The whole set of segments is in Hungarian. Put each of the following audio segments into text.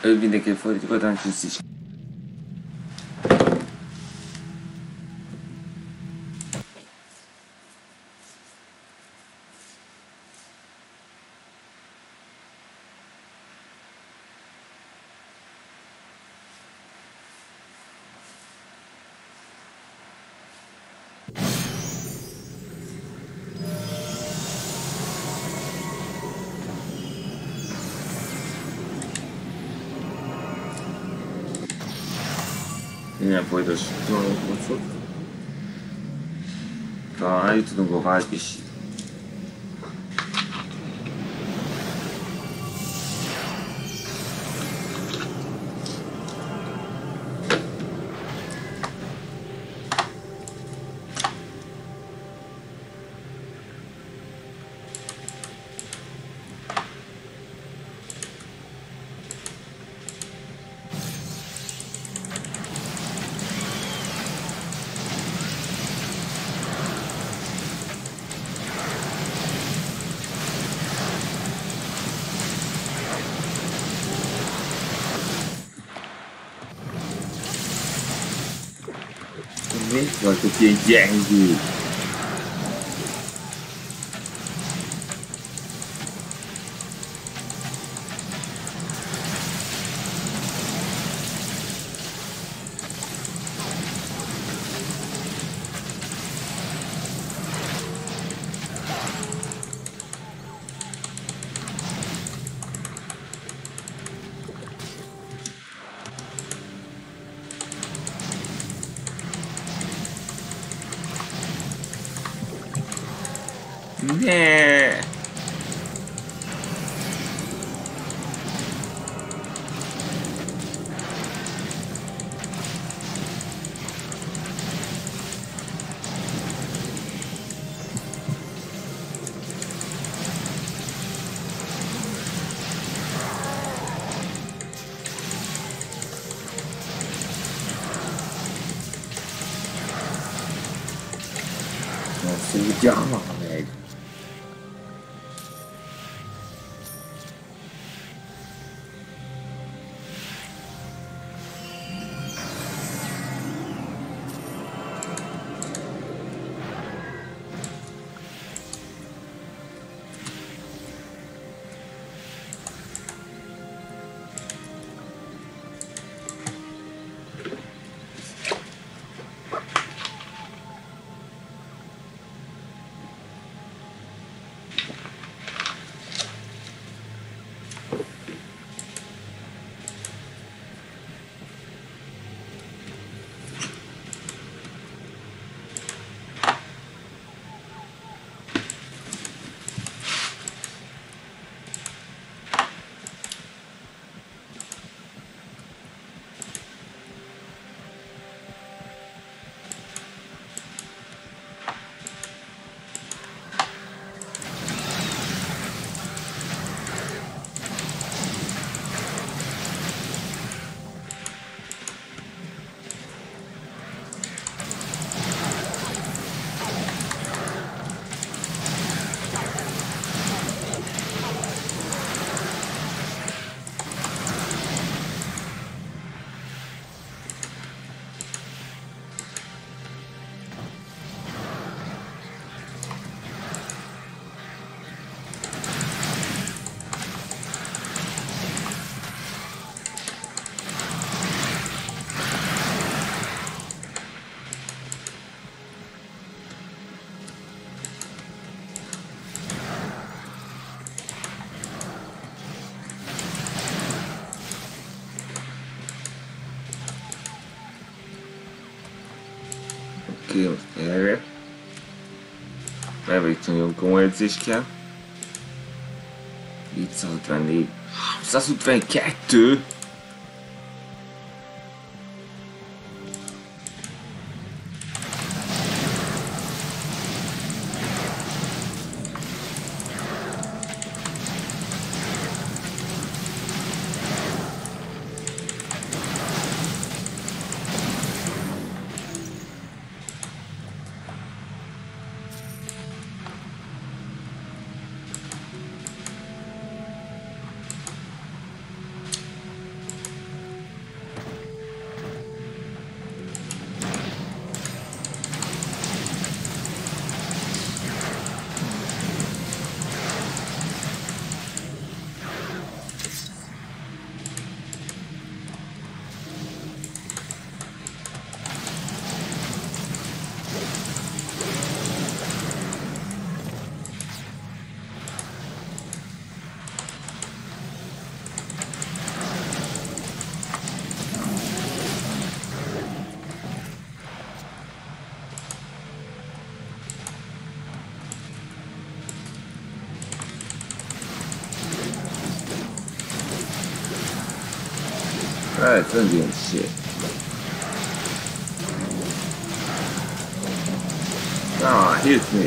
Ő mindenképp fordítjuk, oda plusz is. Nem folytassuk a kocot. Talán tudunk a váltbis. Miért vagytok ilyen gyengék? Ne! Szívja meg! Oké, most erre. Elvégig nagyon komoly edzés kell. 454. 352! 真的有点shit. Ah, hit me.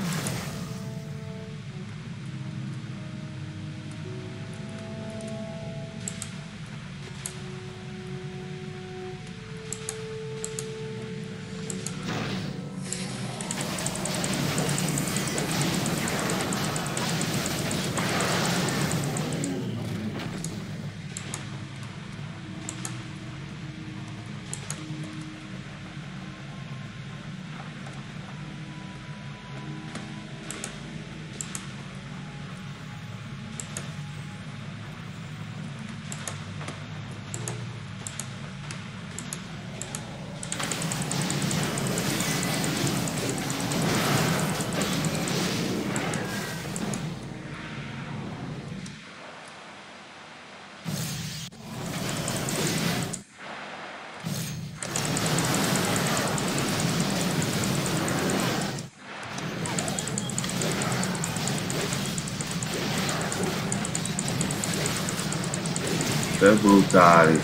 Per brutali.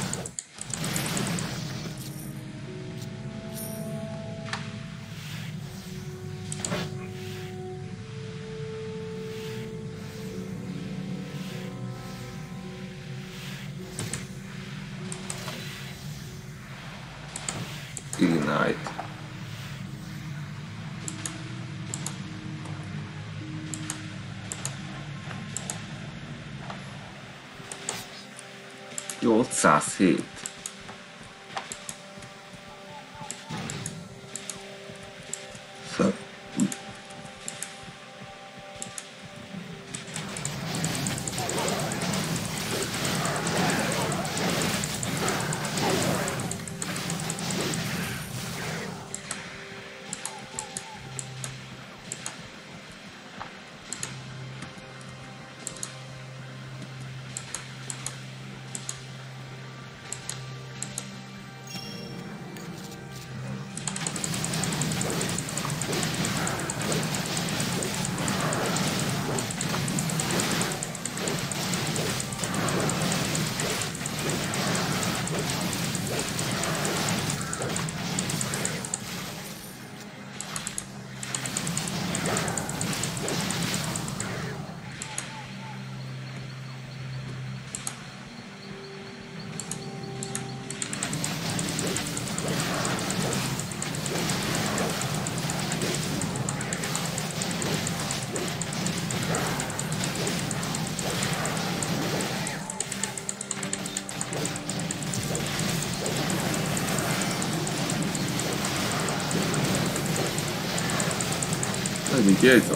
Ignite. Jó, 507. Mi dietro.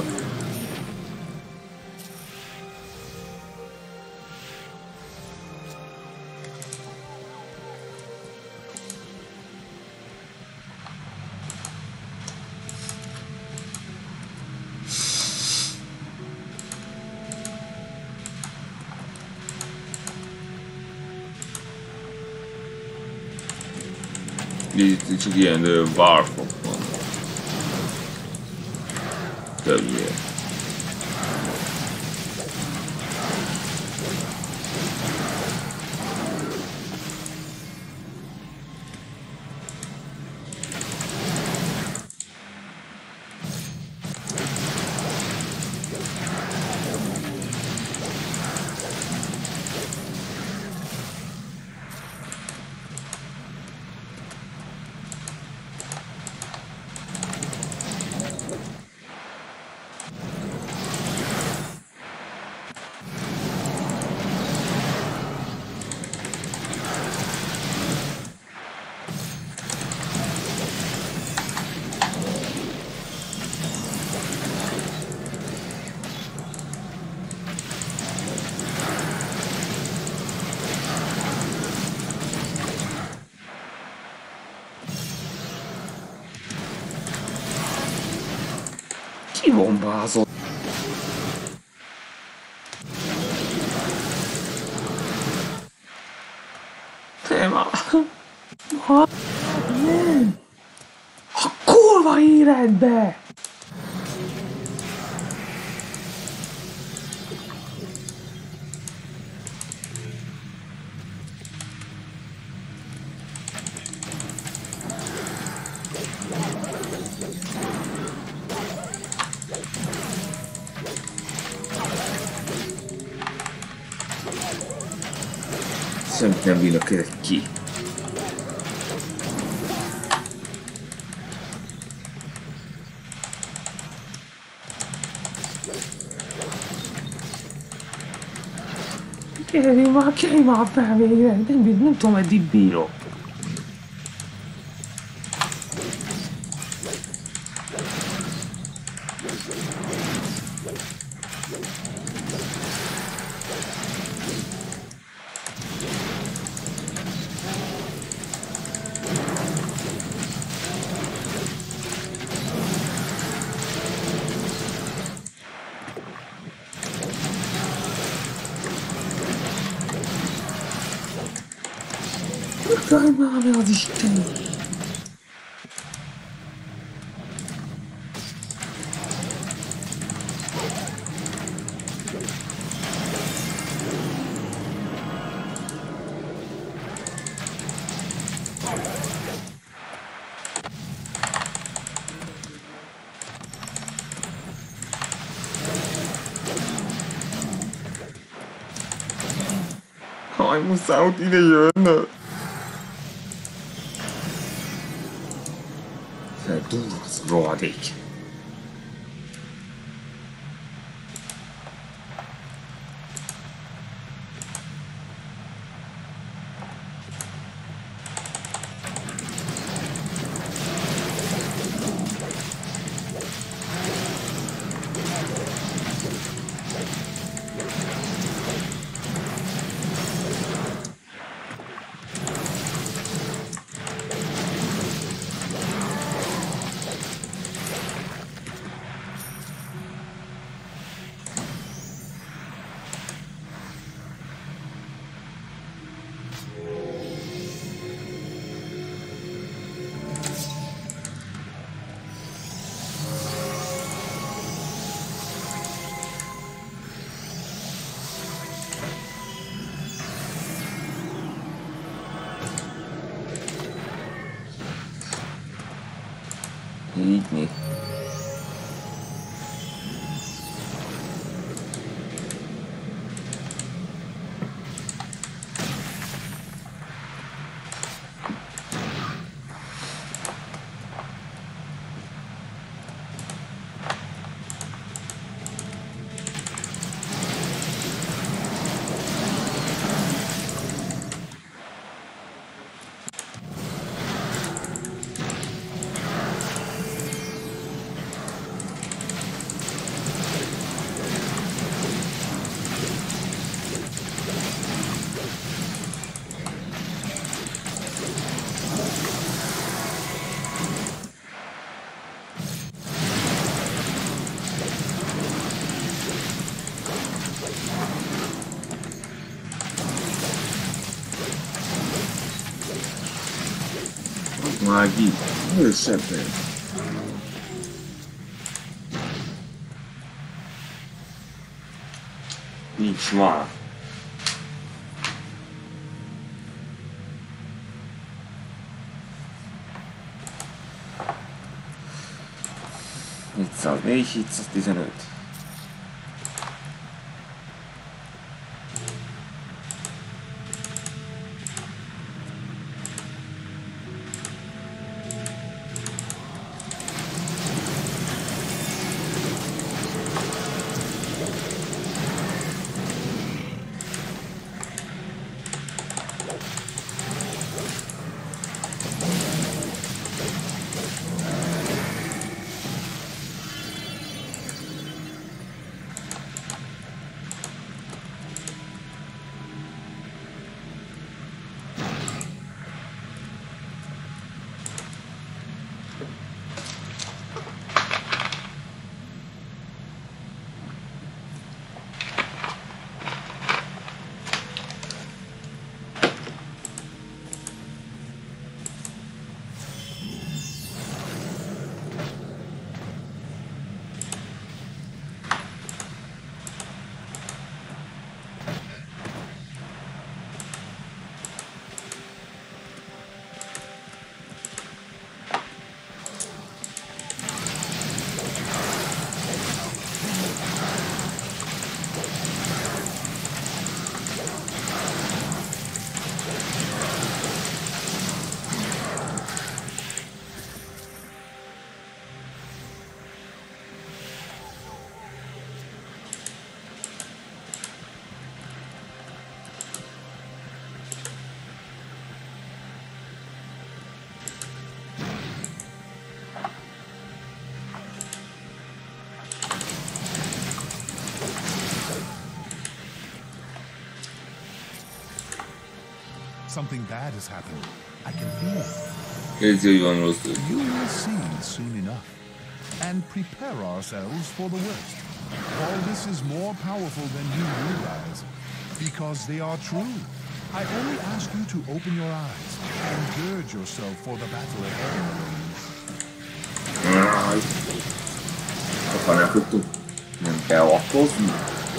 Dici chi è del Barfo. Davvero. Bombaso. Ma... A kurva életbe! Semmit nem bírnak ki. Kelj már fel végre, nem tudom, eddig bírok. Jaj, már az Isten! Jaj, muszáj ott ide jönnöd! Durva rohadék. Így mi? Mági, őszebben. Nincs már. Négy, 715. Something bad has happened. I can feel it. Érzi, hogy van rossz. You will see soon enough. And prepare ourselves for the worst. All this is more powerful than you realize. Because they are true. I only ask you to open your eyes and gird yourself for the battle ahead. Nem kell lakozni.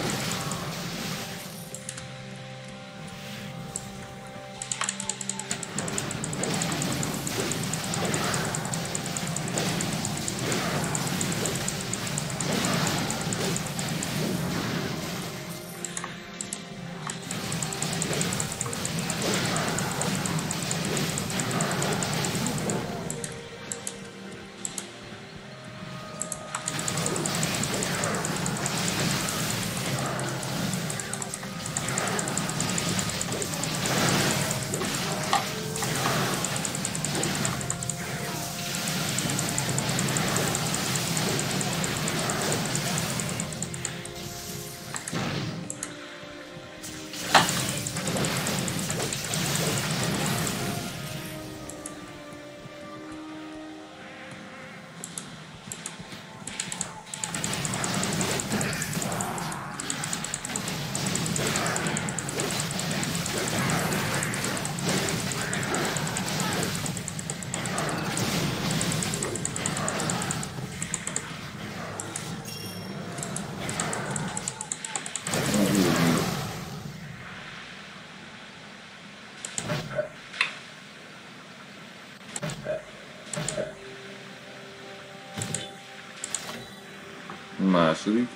Második.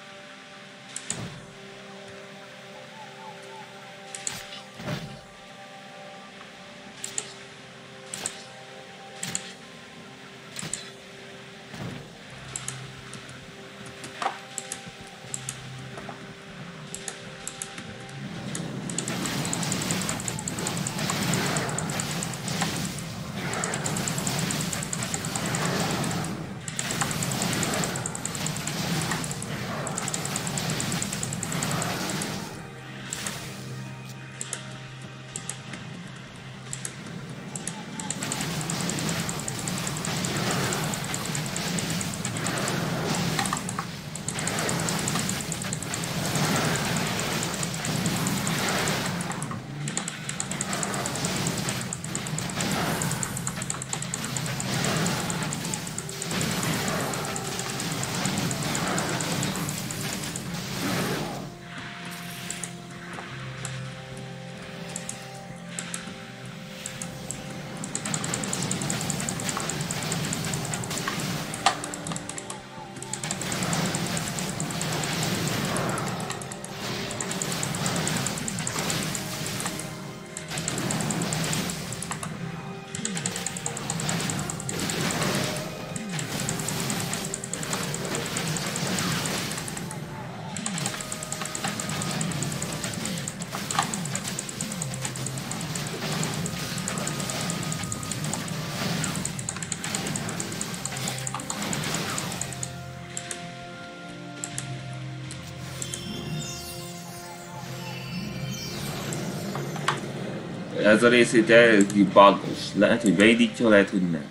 Ez a részét eléggé buggos. Lehet, hogy beindítja, lehet, hogy nem.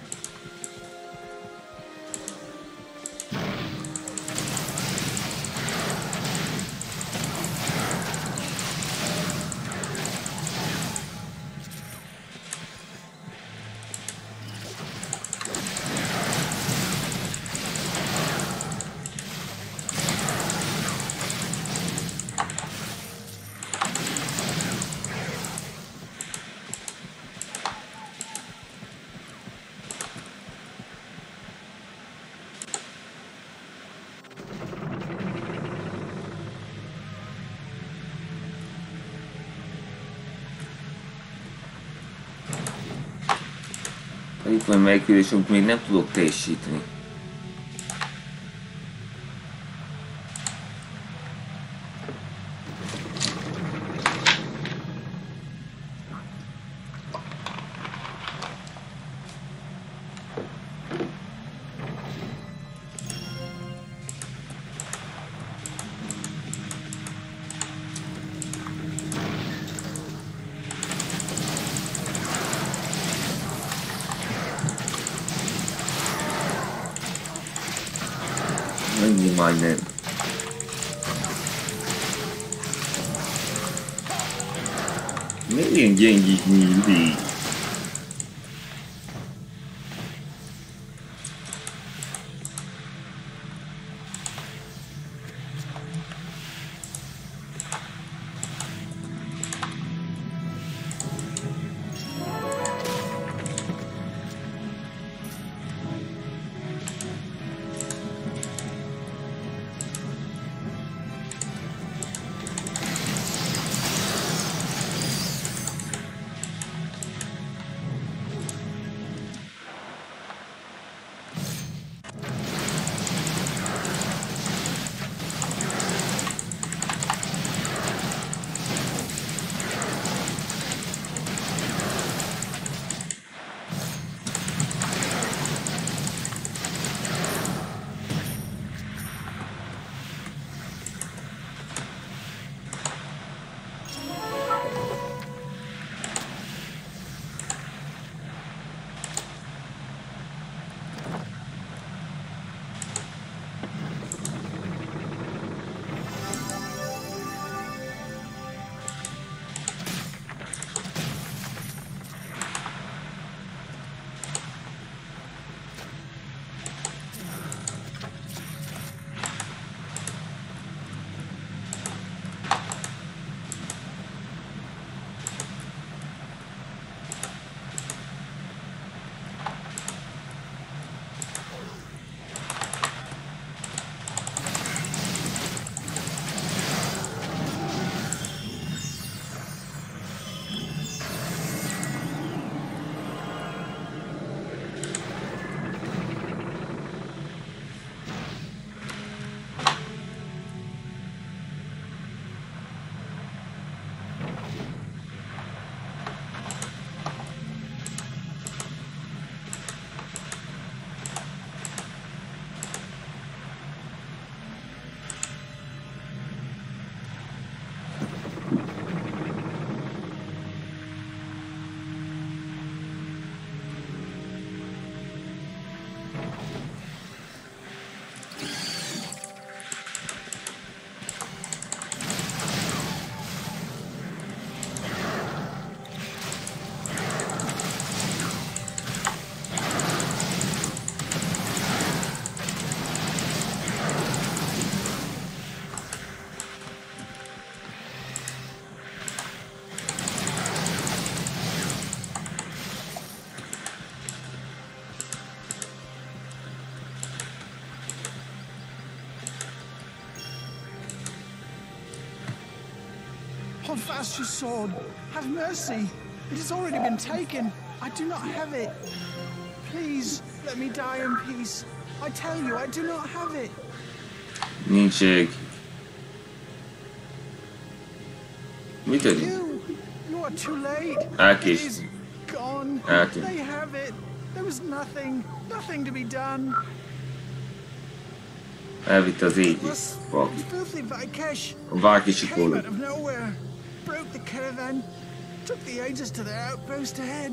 Itt van megkérés, amit még nem tudok teljesíteni. Majdnem. Miért ilyen gyengít mindig? Hold fast your sword. Have mercy. It has already been taken. I do not have it. Please, let me die in peace. I tell you, I do not have it. Nincs ég. Mit tegyünk? You are too late. Elkész. It is gone. Eltűnt. They have it. There was nothing to be done. Elvitte az égi. This Valaki. filthy Vikesh A Vákisi came kóló. out of nowhere, broke the caravan, took the Aegis to their outpost ahead.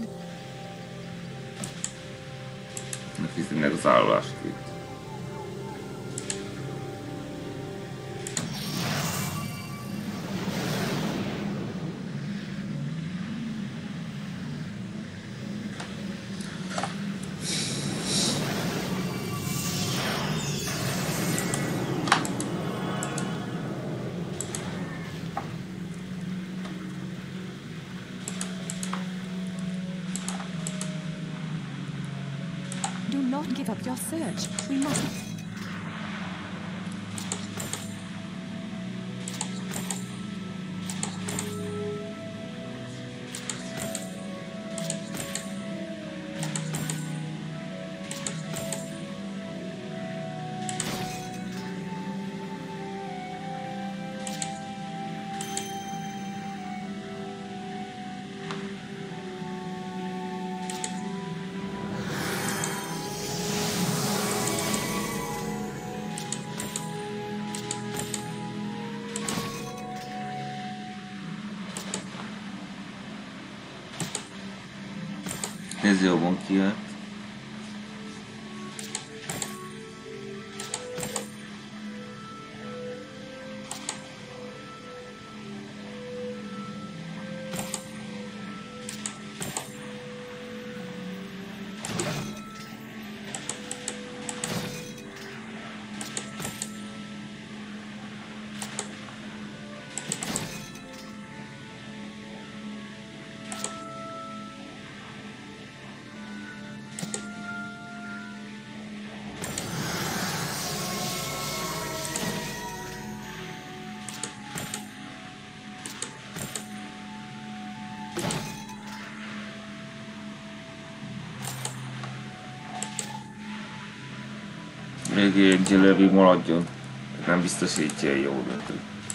Fizetnek az állomást itt. Do not give up your search. We must. Ez jobban kijött. Legendary maradjon. Nem biztosítja jó döntő.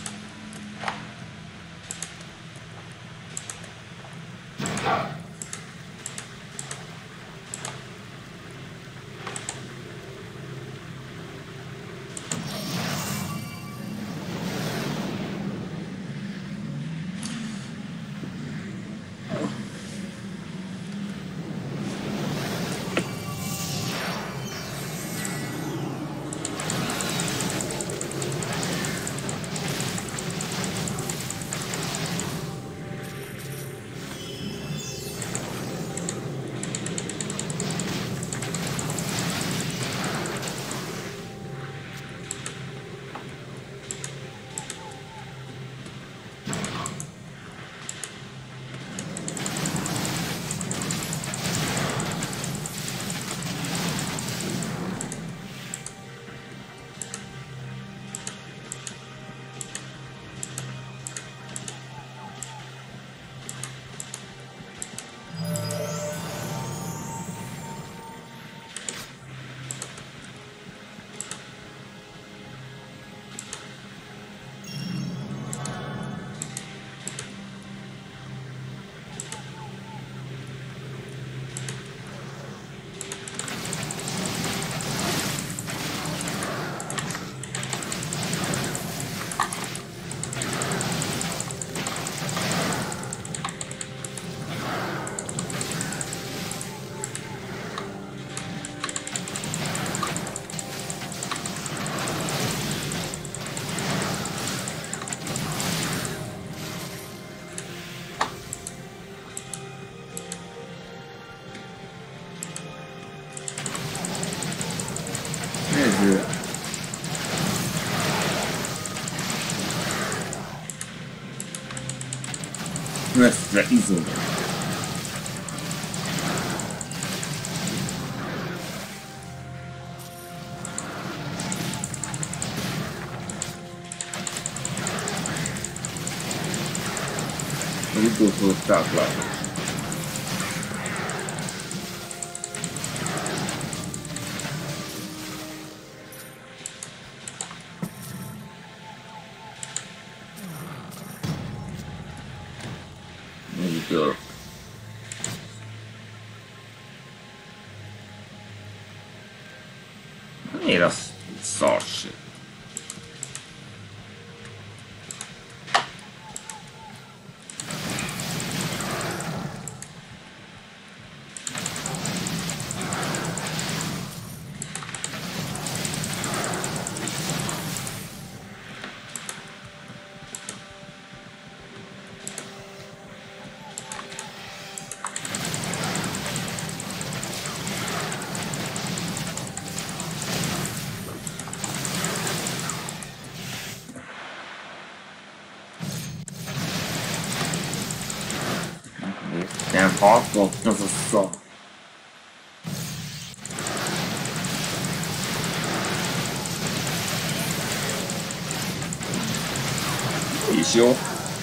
Messze izom. Az utolsó táplálás. Nézzük. Miért az szarség? Nem haltott az a szar. És jó.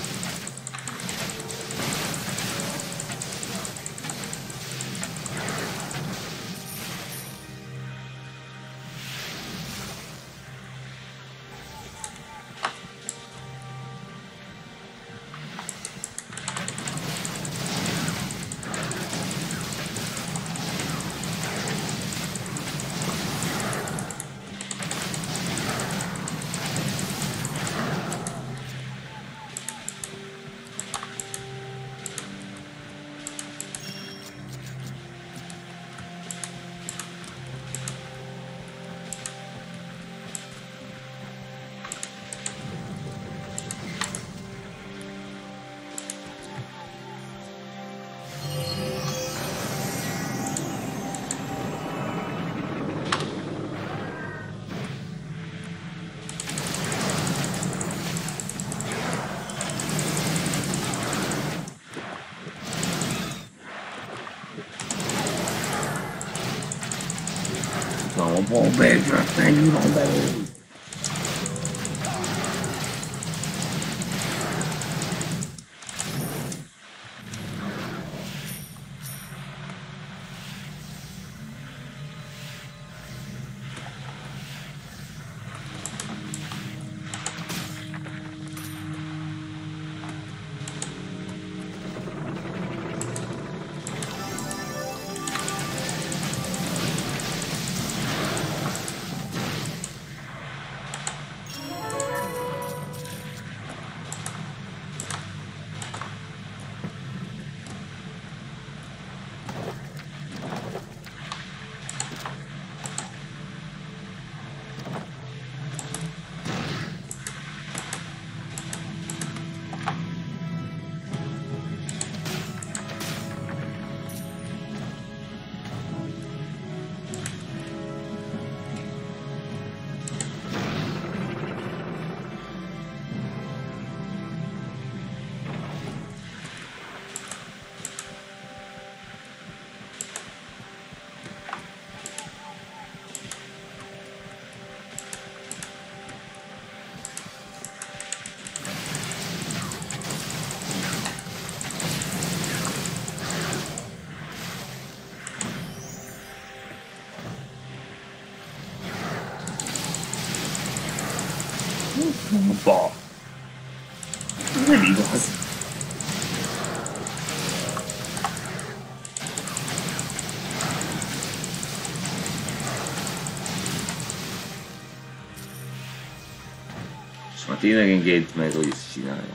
Ball bedrock, man, you don't better. Ba. Nem igaz. És már tényleg engedjét meg, hogy ezt csináljam.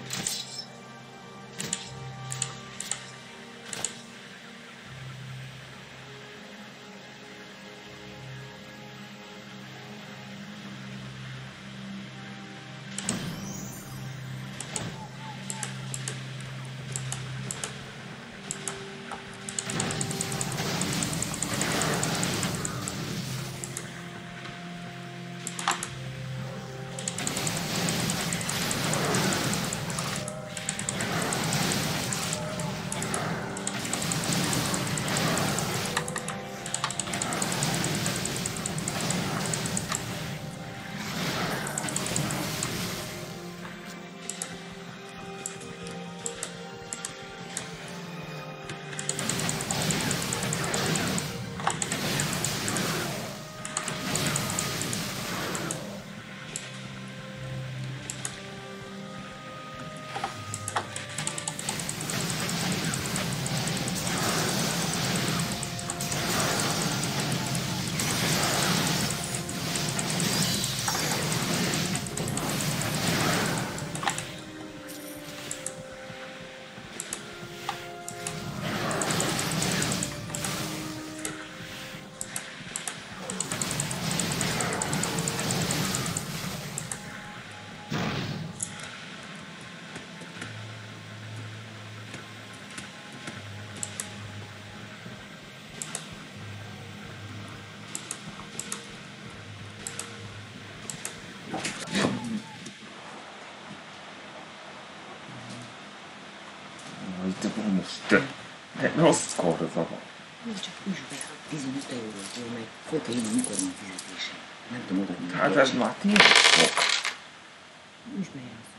Most rossz korra van. Ez csak üsd be, 15 eurótól meg föl kell jönni, mikor van fizetése. Nem tudom odaadni. Hát ez már tényleg sok. Üsd be az.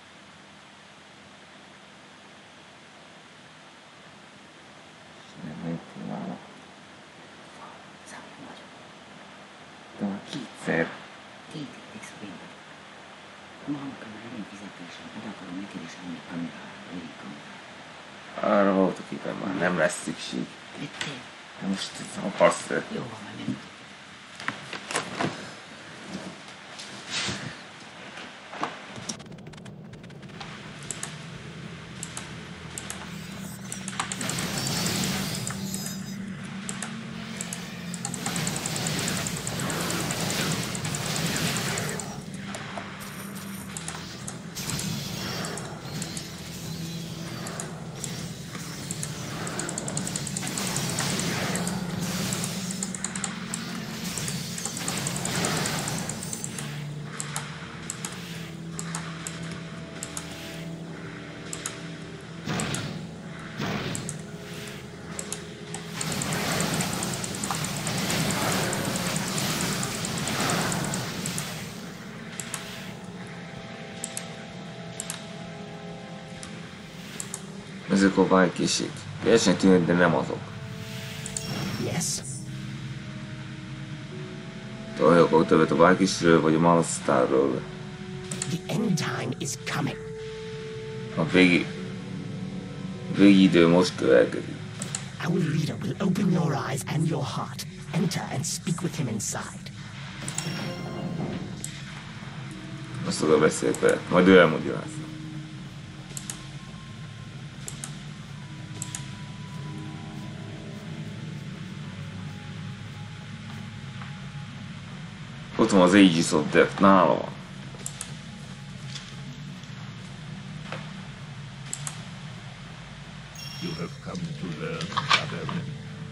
Nem próbálok. Számolom vagyok. De már kétszer. Tényleg, extrém vagyok. Ma amikor már legyen fizetésem, oda akarom neked is adni kamerát, olyan kamerát. Arra voltak éppen már nem lesz szükség. Vettél? De most akarsz. Jó van, majd megmutatom. Ezek a bajkisik. Teljesen tűnnek, de nem azok. Yes. Tudjuk többet a bajkisről, vagy a Malstarról. The end time is coming. A végi idő most következik. Our leader will open your eyes and your heart. Enter and speak with him inside. Azt oda beszélek vele, majd ő elmagyarázza. Ott van az Aegis of Death, nála van. You have come to learn, Barbarian.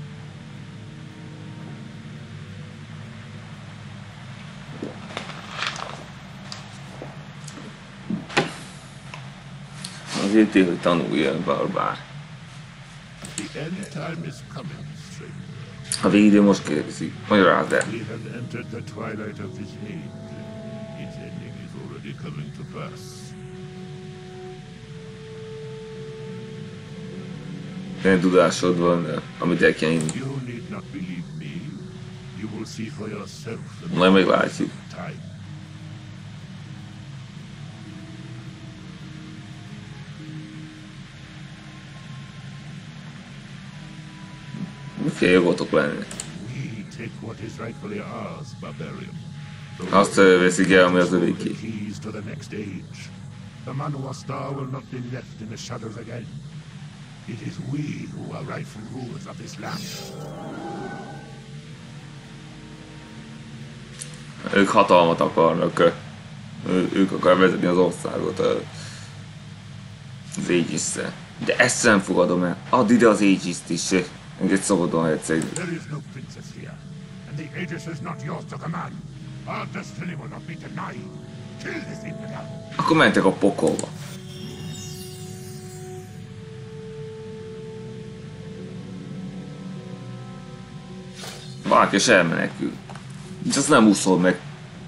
Azért ér, hogy tanuljon, barbár. The end time is coming, stranger. A végidő most kérdezik, magyarázd el. We have entered the twilight of this age. Its ending is already coming to pass. Milyen tudásod van, amit el kell inni. You need not believe me. You will see for yourself the Majd meglátjuk. time. Kell jogotok lenni. We take what is rightfully ours, barbarian. Azt veszik el, ami az The övéké. keys to the next age. The Manwë Star will not be left in the shadows again. It is we who are rightful rulers of this land. Ők hatalmat akarnak. Ők akarják vezetni az országot az Aegis-szel. De ezt nem fogadom el. Add ide az Aegis-t is. Engedj szabadon, herceg. There is no princess here, and the Aegis is not yours to command. Our destiny will not be denied. Kill this infidel. Akkor mentek a pokolba. Valaki és elmenekül. És azt nem úszol meg.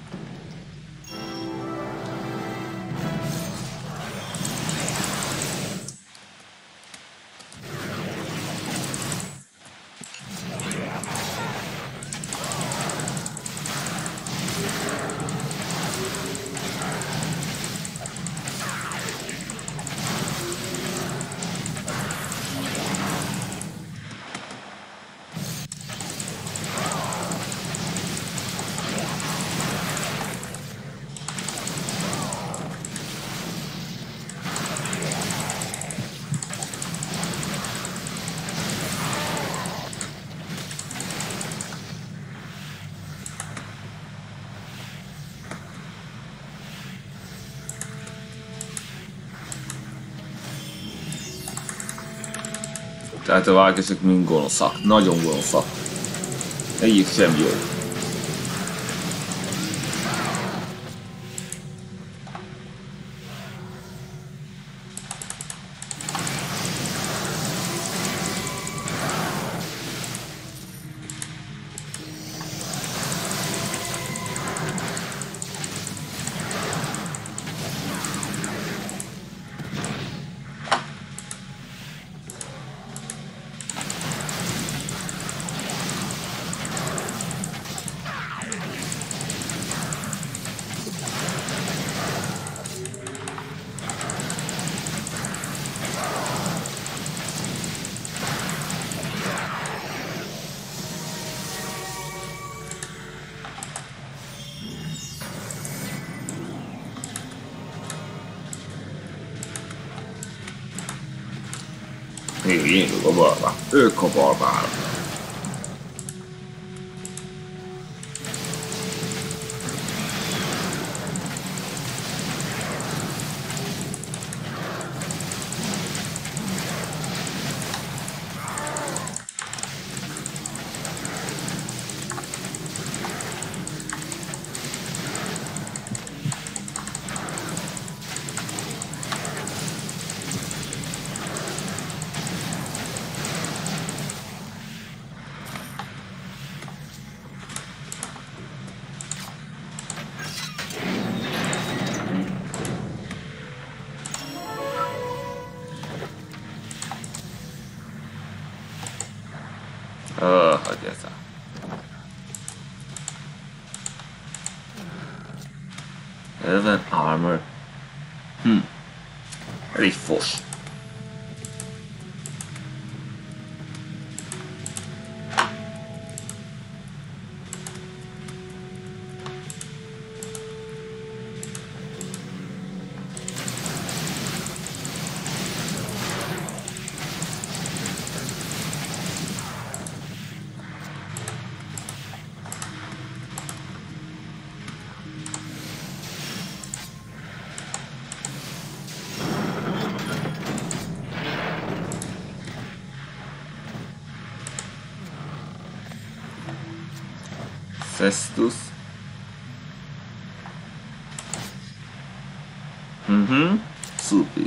Tehát a vágások mind gonoszak, nagyon gonoszak. Egyik sem jó. Én a barbár. Ők a barbár. Hagyj ezt el. Elven armor. Elég fos. Festus. Szupi.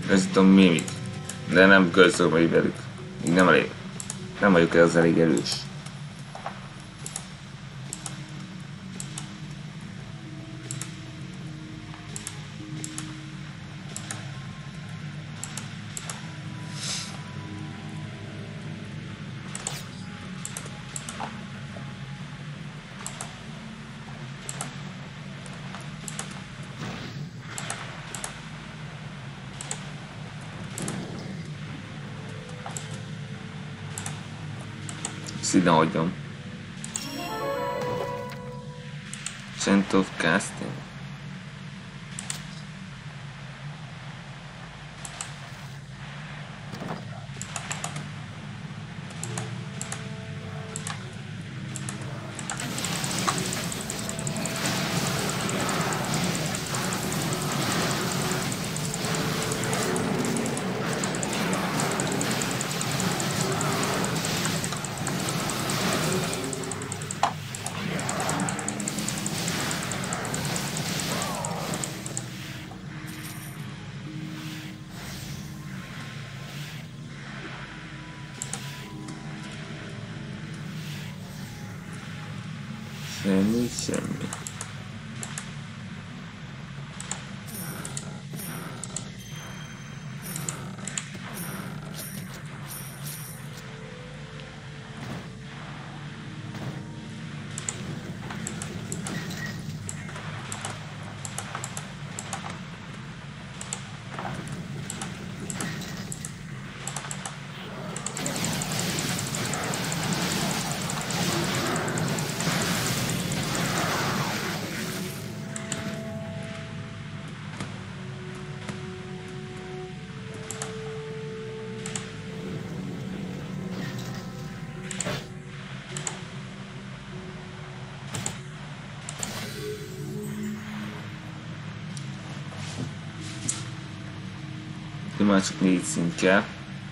Ez itt a mimik. De nem közölmei velük. Még nem elég. Nem vagyok ez elég erős. Ide hagyom. Chant of Casting. Semmi. Már csak 4 szint kell.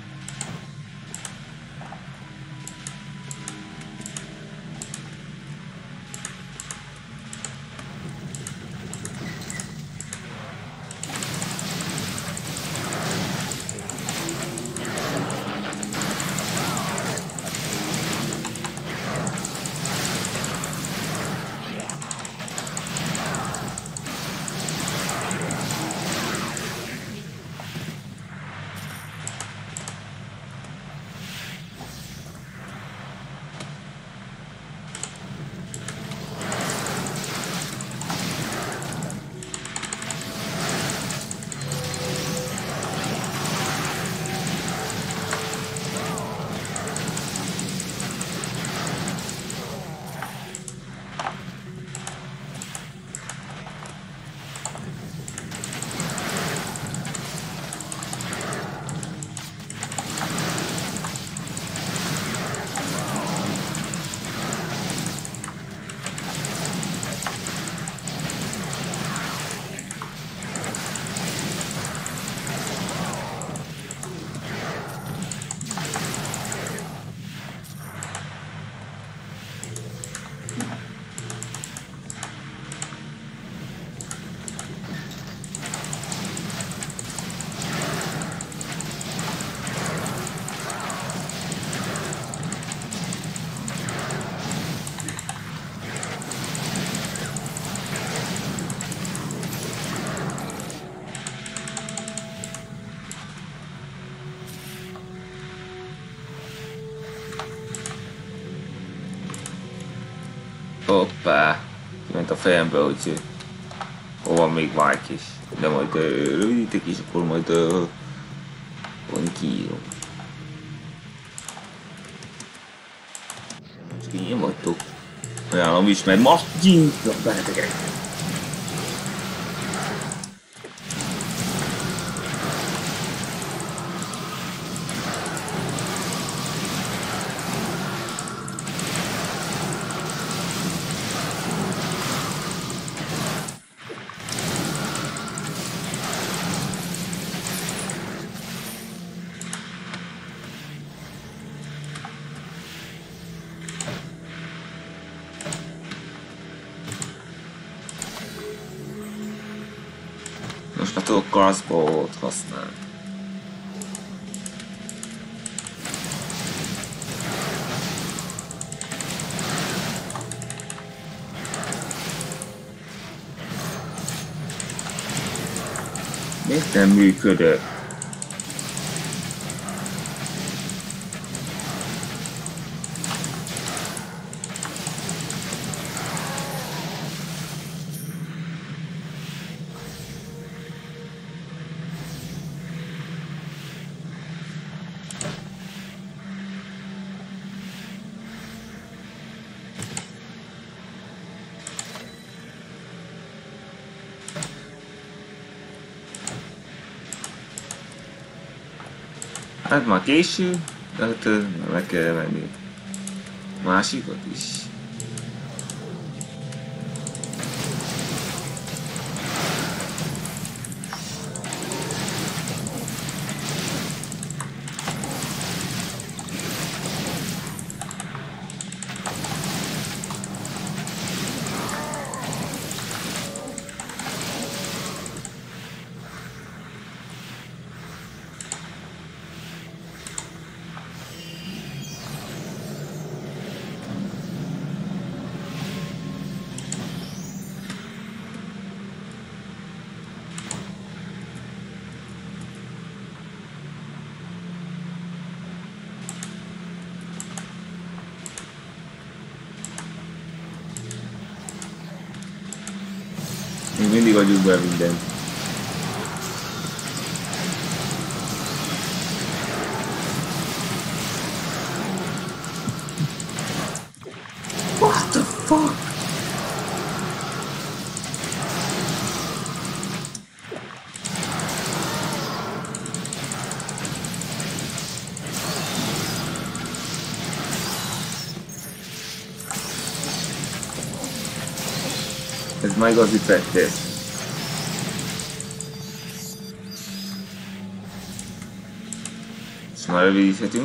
Hoppá! Kiment a fejembe, hogy hol van még Mike is. De majd rövidítek és akkor majd kiírom. Csak ilyen vagytok. Ajánlom is, mert most gyíntnak benneteket. Most már tudok crossbow-t használni. Miért nem működött? Hát már késő, de hát meg kell menni másikat is. Még mindig adjuk be mindent. What the fuck? Ez már igazi fektés. Ezt már rövidíthetünk.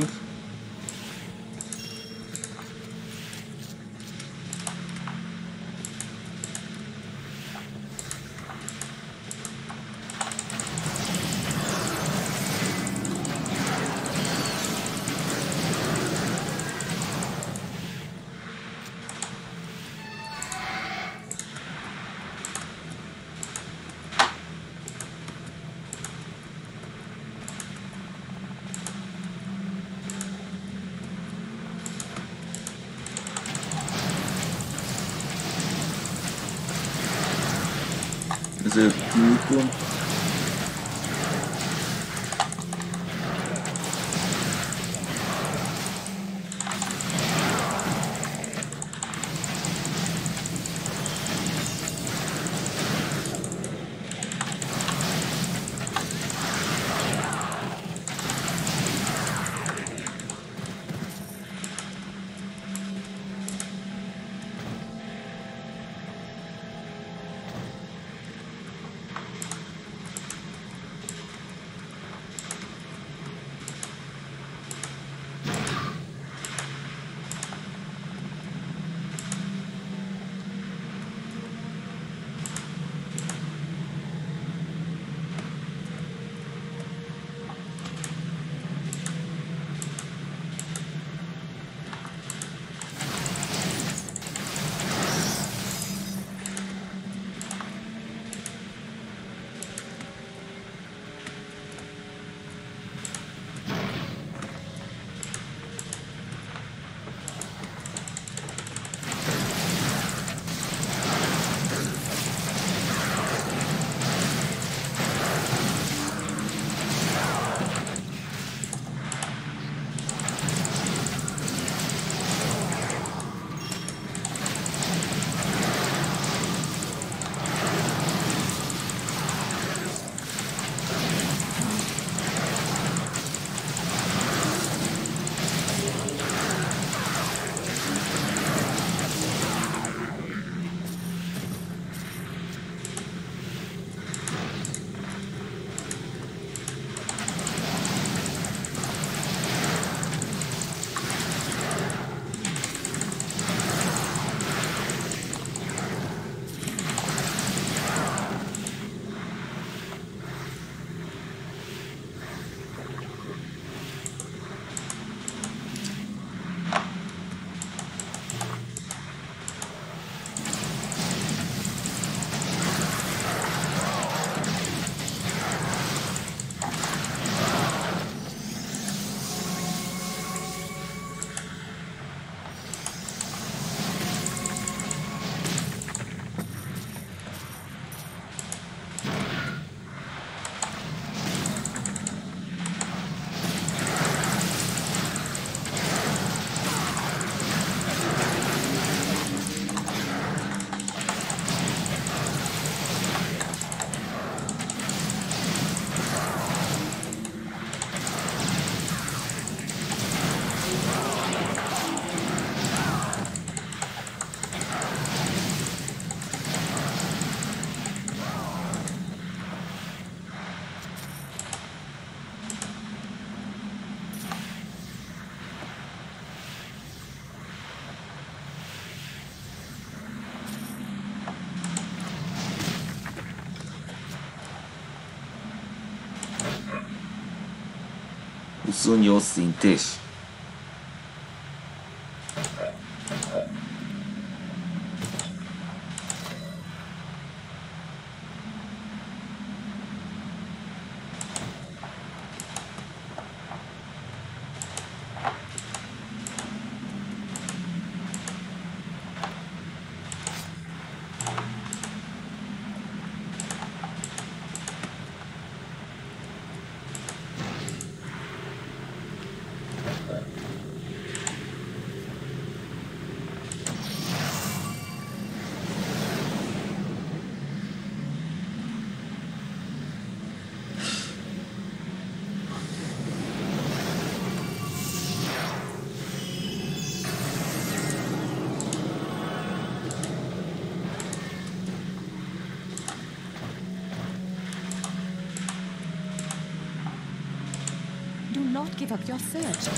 Ez a kiúton. 28 szintes. Do not give up your search.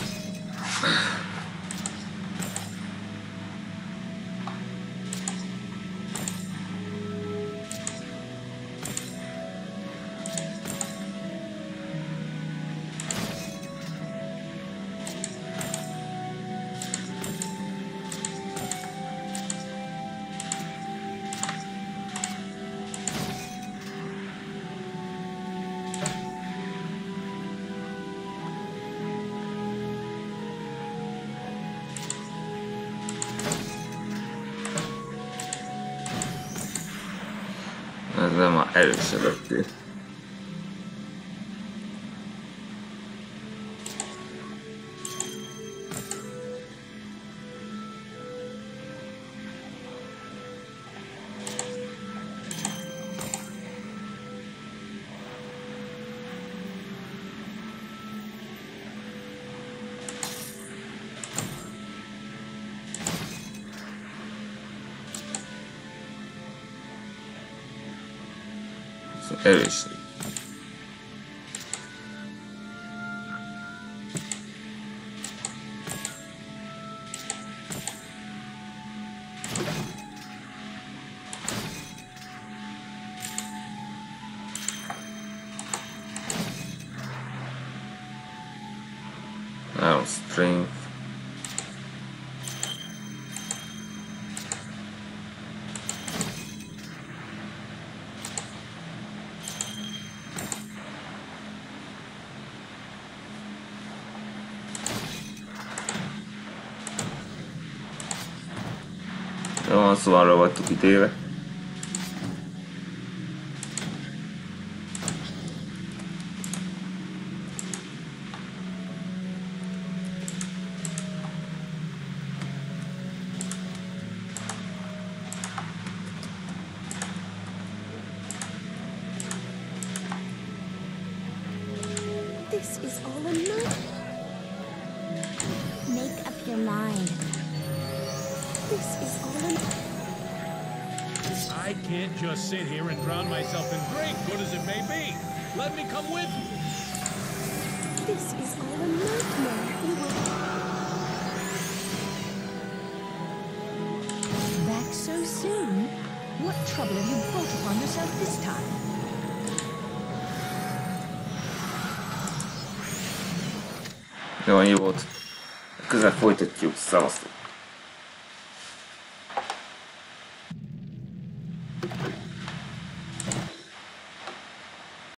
Ezzel már erősödöttél. Erőség. Now strength. Jó, szóval arra vagytok ítélve. This is all a night. Make up your mind. This is all a I can't just sit here and drown myself in drink, good as it may be. Let me come with you. This is all a nightmare. You will Back so soon? What trouble have you brought upon yourself this time? Jó, jó volt. Közel folytatjuk, szavaztok.